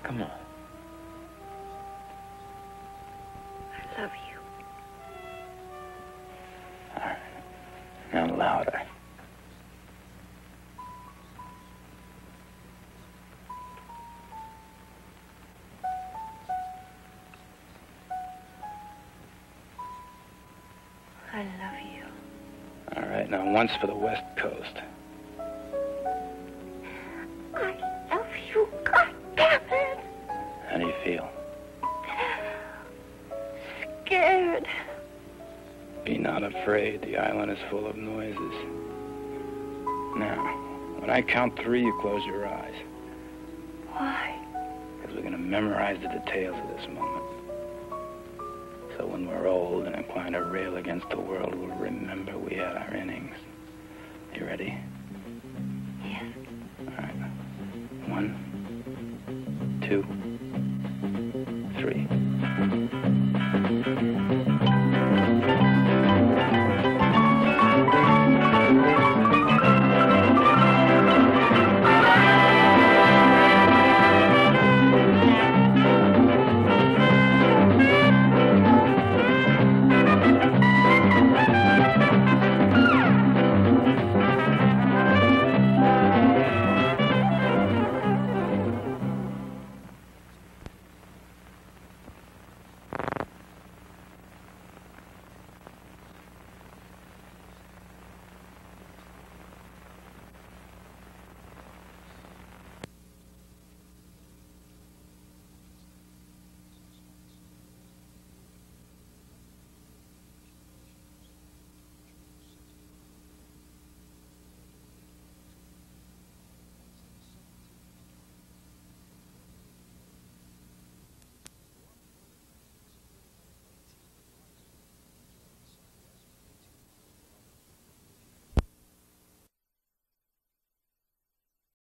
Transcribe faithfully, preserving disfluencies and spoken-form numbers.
Come on. I love you. All right. Now louder. I love you. All right, now once for the West Coast. I love you, God damn it! How do you feel? Scared. Be not afraid. The island is full of noises. Now, when I count three, you close your eyes. Why? Because we're going to memorize the details of this moment. So when we're old and inclined to rail against the world, we'll remember we had our innings. You ready? Yes. All right. One, two, three.